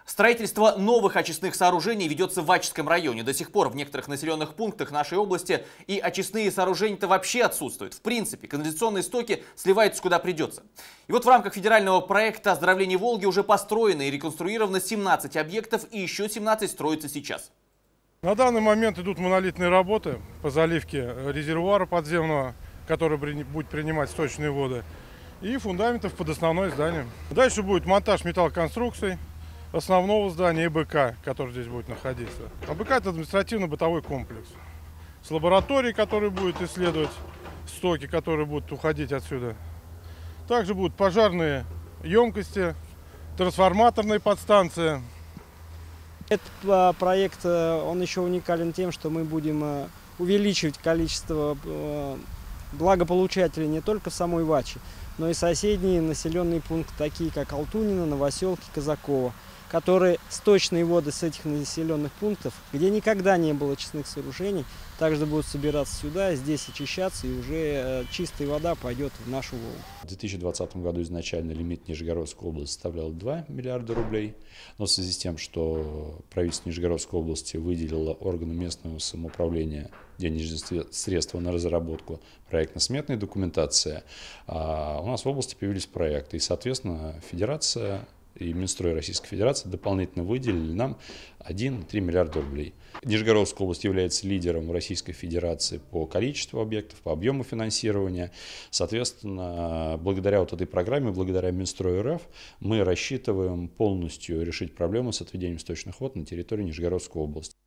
Строительство новых очистных сооружений ведется в Ачинском районе. До сих пор в некоторых населенных пунктах нашей области и очистные сооружения-то вообще отсутствуют. В принципе, канализационные стоки сливаются куда придется. И вот в рамках федерального проекта «Оздоровление Волги» уже построено и реконструировано 17 объектов, и еще 17 строятся сейчас. На данный момент идут монолитные работы по заливке резервуара подземного, который будет принимать сточные воды, и фундаментов под основное здание. Дальше будет монтаж металлоконструкций основного здания и БК, который здесь будет находиться. А БК — это административно-бытовой комплекс с лабораторией, которая будет исследовать стоки, которые будут уходить отсюда. Также будут пожарные емкости, трансформаторная подстанция. Этот проект, он еще уникален тем, что мы будем увеличивать количество благополучателей не только в самой Ваче, но и соседние населенные пункты, такие как Алтунино, Новоселки, Казаково, которые сточные воды с этих населенных пунктов, где никогда не было очистных сооружений, также будут собираться сюда, здесь очищаться, и уже чистая вода пойдет в нашу Волгу. В 2020 году изначально лимит Нижегородской области составлял 2 миллиарда рублей, но в связи с тем, что правительство Нижегородской области выделило органу местного самоуправления денежные средства на разработку проектно-сметной документации, у нас в области появились проекты, и, соответственно, Федерация и Минстрой Российской Федерации дополнительно выделили нам 1,3 миллиарда рублей. Нижегородская область является лидером в Российской Федерации по количеству объектов, по объему финансирования. Соответственно, благодаря вот этой программе, благодаря Минстрою РФ, мы рассчитываем полностью решить проблему с отведением сточных вод на территории Нижегородской области.